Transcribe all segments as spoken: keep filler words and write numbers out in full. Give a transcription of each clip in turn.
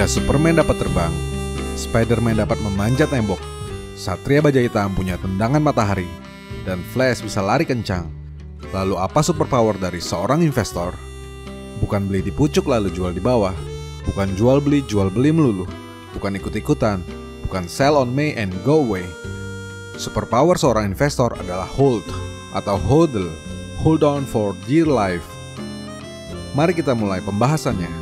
Jika Superman dapat terbang, Spider-Man dapat memanjat tembok, Satria Baja Hitam punya tendangan matahari, dan Flash bisa lari kencang. Lalu apa superpower dari seorang investor? Bukan beli di pucuk lalu jual di bawah, bukan jual beli jual beli melulu, bukan ikut-ikutan, bukan sell on May and go away. Superpower seorang investor adalah hold atau hodl, hold on for dear life. Mari kita mulai pembahasannya.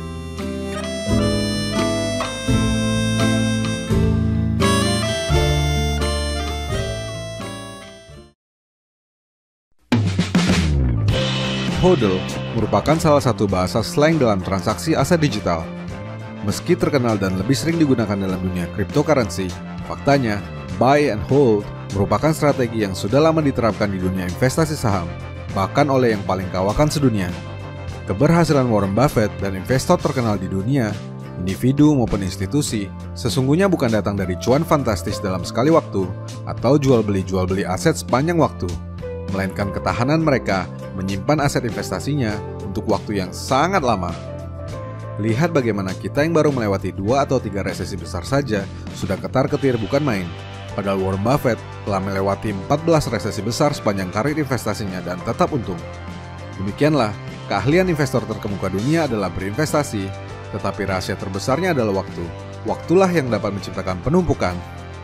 Hodl merupakan salah satu bahasa slang dalam transaksi aset digital. Meski terkenal dan lebih sering digunakan dalam dunia cryptocurrency, faktanya buy and hold merupakan strategi yang sudah lama diterapkan di dunia investasi saham, bahkan oleh yang paling kawakan sedunia. Keberhasilan Warren Buffett dan investor terkenal di dunia, individu maupun institusi, sesungguhnya bukan datang dari cuan fantastis dalam sekali waktu atau jual beli-jual beli aset sepanjang waktu, melainkan ketahanan mereka menyimpan aset investasinya untuk waktu yang sangat lama. Lihat bagaimana kita yang baru melewati dua atau tiga resesi besar saja sudah ketar-ketir bukan main. Padahal Warren Buffett telah melewati empat belas resesi besar sepanjang karir investasinya dan tetap untung. Demikianlah, keahlian investor terkemuka dunia adalah berinvestasi, tetapi rahasia terbesarnya adalah waktu. Waktulah yang dapat menciptakan penumpukan.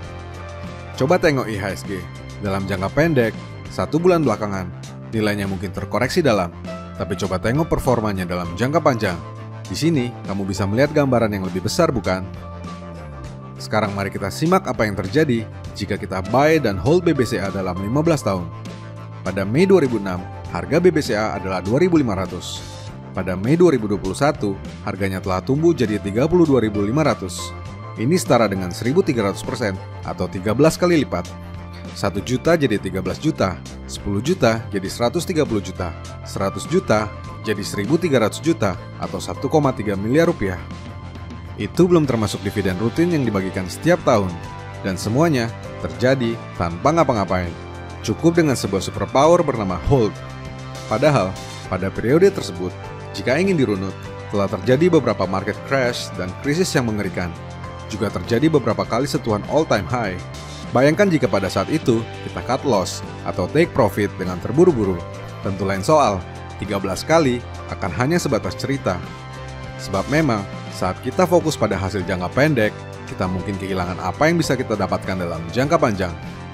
Coba tengok I H S G. Dalam jangka pendek, satu bulan belakangan, nilainya mungkin terkoreksi dalam, tapi coba tengok performanya dalam jangka panjang. Di sini, kamu bisa melihat gambaran yang lebih besar, bukan? Sekarang mari kita simak apa yang terjadi jika kita buy dan hold B B C A dalam lima belas tahun. Pada Mei dua ribu enam, harga B B C A adalah dua ribu lima ratus. Pada Mei dua ribu dua puluh satu, harganya telah tumbuh jadi tiga puluh dua ribu lima ratus. Ini setara dengan seribu tiga ratus persen atau tiga belas kali lipat. satu juta jadi tiga belas juta, sepuluh juta jadi seratus tiga puluh juta, seratus juta jadi seribu tiga ratus juta atau satu koma tiga miliar rupiah. Itu belum termasuk dividen rutin yang dibagikan setiap tahun, dan semuanya terjadi tanpa ngapa-ngapain. Cukup dengan sebuah superpower bernama hold. Padahal, pada periode tersebut, jika ingin dirunut, telah terjadi beberapa market crash dan krisis yang mengerikan. Juga terjadi beberapa kali sentuhan all-time high. Bayangkan jika pada saat itu kita cut loss atau take profit dengan terburu-buru. Tentu lain soal, tiga belas kali akan hanya sebatas cerita. Sebab memang saat kita fokus pada hasil jangka pendek, kita mungkin kehilangan apa yang bisa kita dapatkan dalam jangka panjang.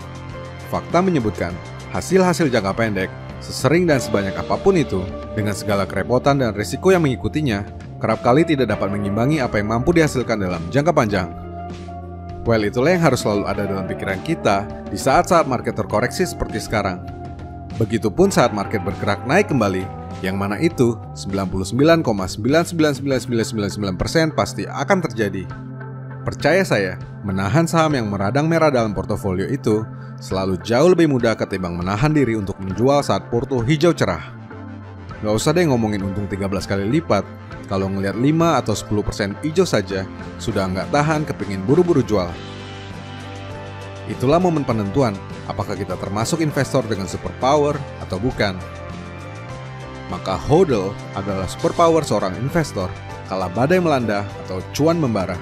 Fakta menyebutkan, hasil-hasil jangka pendek, sesering dan sebanyak apapun itu, dengan segala kerepotan dan risiko yang mengikutinya, kerap kali tidak dapat mengimbangi apa yang mampu dihasilkan dalam jangka panjang. Well, itulah yang harus selalu ada dalam pikiran kita di saat-saat market terkoreksi seperti sekarang. Begitupun saat market bergerak naik kembali, yang mana itu sembilan puluh sembilan koma sembilan sembilan sembilan sembilan sembilan sembilan persen pasti akan terjadi. Percaya saya, menahan saham yang meradang merah dalam portofolio itu selalu jauh lebih mudah ketimbang menahan diri untuk menjual saat porto hijau cerah. Gak usah deh ngomongin untung tiga belas kali lipat, kalau ngelihat lima atau sepuluh persen hijau saja, sudah nggak tahan kepingin buru-buru jual. Itulah momen penentuan, apakah kita termasuk investor dengan superpower atau bukan. Maka hodl adalah superpower seorang investor kala badai melanda atau cuan membara.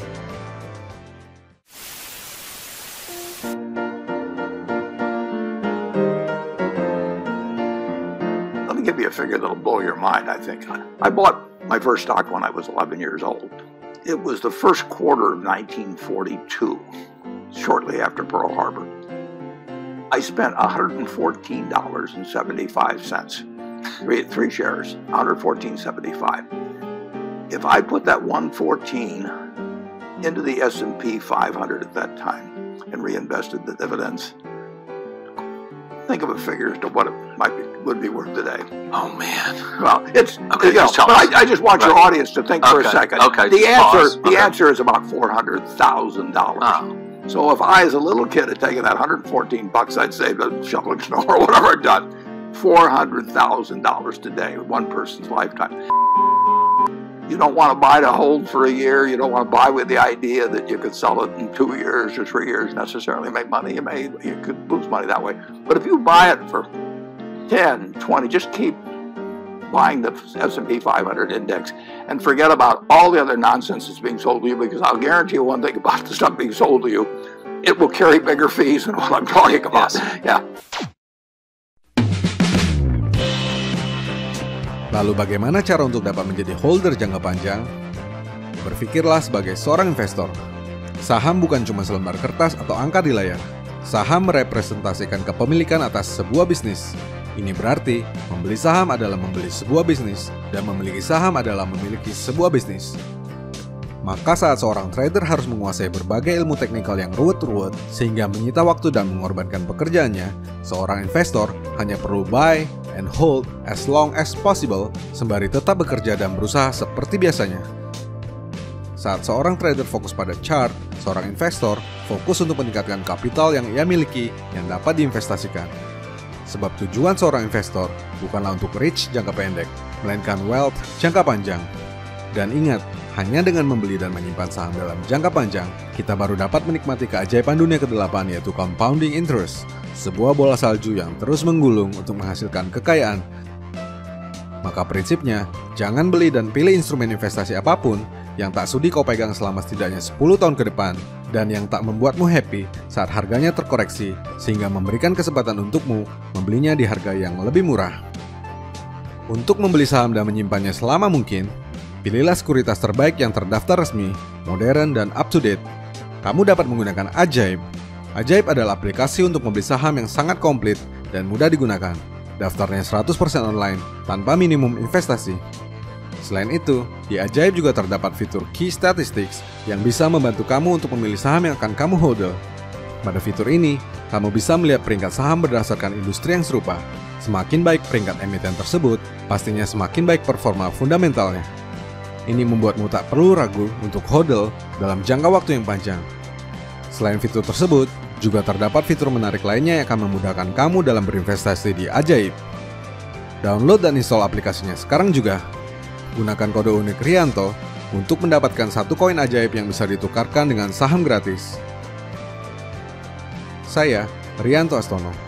Let me give you a figure that'll blow your mind, I think. I bought my first stock when I was eleven years old. It was the first quarter of nineteen forty-two, shortly after Pearl Harbor. I spent one hundred fourteen dollars and seventy-five cents. Three, three shares, one hundred fourteen dollars and seventy-five cents. If I put that one hundred fourteen dollars into the S and P five hundred at that time and reinvested the dividends, think of a figure as to what it might be, would be worth today. Oh man! Well, it's okay. You know, Just tell but us. I, I just want Right. your audience to think for Okay, a second. okay, The just answer, pause. the Okay. answer is about four hundred thousand dollars. Oh. So if I, as a little kid, had taken that one hundred fourteen bucks I'd saved at shoveling snow or whatever I'd done, four hundred thousand dollars today, one person's lifetime. You don't want to buy to hold for a year. You don't want to buy with the idea that you could sell it in two years or three years, necessarily make money. You may, you could lose money that way. But if you buy it for ten, twenty, just keep buying the S and P five hundred index and forget about all the other nonsense that's being sold to you, because I'll guarantee you one thing about the stuff being sold to you, it will carry bigger fees than what I'm talking about. Yes. Yeah. Lalu bagaimana cara untuk dapat menjadi holder jangka panjang? Berpikirlah sebagai seorang investor. Saham bukan cuma selembar kertas atau angka di layar. Saham merepresentasikan kepemilikan atas sebuah bisnis. Ini berarti membeli saham adalah membeli sebuah bisnis, dan memiliki saham adalah memiliki sebuah bisnis. Maka saat seorang trader harus menguasai berbagai ilmu teknikal yang ruwet-ruwet sehingga menyita waktu dan mengorbankan pekerjaannya, seorang investor hanya perlu buy and hold as long as possible sembari tetap bekerja dan berusaha seperti biasanya. Saat seorang trader fokus pada chart, seorang investor fokus untuk meningkatkan kapital yang ia miliki yang dapat diinvestasikan. Sebab tujuan seorang investor bukanlah untuk rich jangka pendek, melainkan wealth jangka panjang. Dan ingat, hanya dengan membeli dan menyimpan saham dalam jangka panjang, kita baru dapat menikmati keajaiban dunia kedelapan, yaitu compounding interest, sebuah bola salju yang terus menggulung untuk menghasilkan kekayaan. Maka prinsipnya, jangan beli dan pilih instrumen investasi apapun yang tak sudi kau pegang selama setidaknya sepuluh tahun ke depan, dan yang tak membuatmu happy saat harganya terkoreksi, sehingga memberikan kesempatan untukmu membelinya di harga yang lebih murah. Untuk membeli saham dan menyimpannya selama mungkin, pilihlah sekuritas terbaik yang terdaftar resmi, modern, dan up-to-date. Kamu dapat menggunakan Ajaib. Ajaib adalah aplikasi untuk membeli saham yang sangat komplit dan mudah digunakan. Daftarnya seratus persen online, tanpa minimum investasi. Selain itu, di Ajaib juga terdapat fitur Key Statistics yang bisa membantu kamu untuk memilih saham yang akan kamu hodl. Pada fitur ini, kamu bisa melihat peringkat saham berdasarkan industri yang serupa. Semakin baik peringkat emiten tersebut, pastinya semakin baik performa fundamentalnya. Ini membuatmu tak perlu ragu untuk hodl dalam jangka waktu yang panjang. Selain fitur tersebut, juga terdapat fitur menarik lainnya yang akan memudahkan kamu dalam berinvestasi di Ajaib. Download dan install aplikasinya sekarang juga. Gunakan kode unik Rianto untuk mendapatkan satu koin ajaib yang bisa ditukarkan dengan saham gratis. Saya, Rianto Astono.